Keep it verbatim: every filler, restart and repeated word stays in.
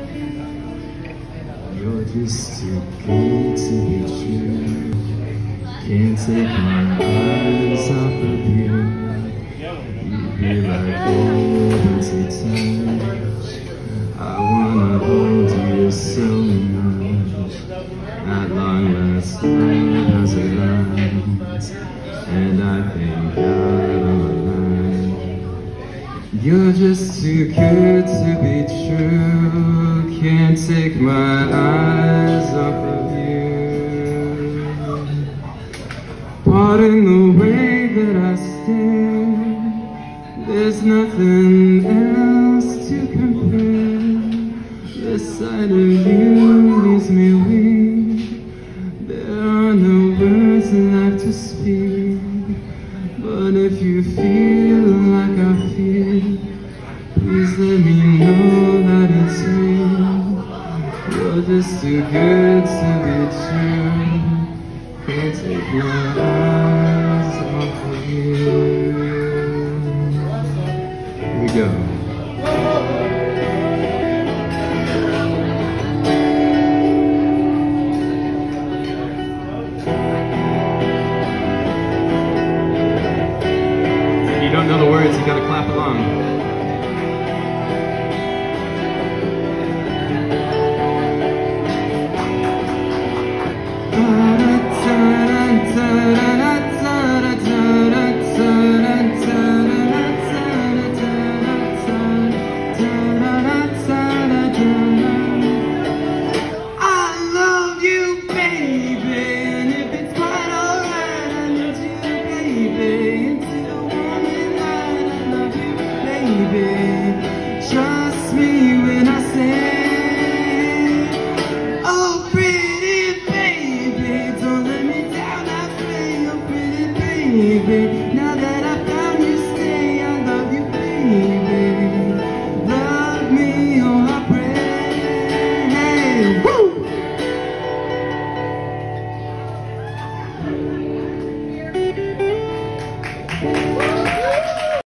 You're just too good to be true. Can't take my eyes off of you. You be like golden to touch. I wanna hold you so much. At long last, time has arrived, and I thank God on the line. You're just too good to be true. Can't take my eyes off of you. Pardon the way that I stare. There's nothing else to compare. The sight of you leaves me weak. There are no words left to speak. But if you feel like I feel, please let me know that it's real. You're just too good to be true. Can't take my eyes off of you. Here we go.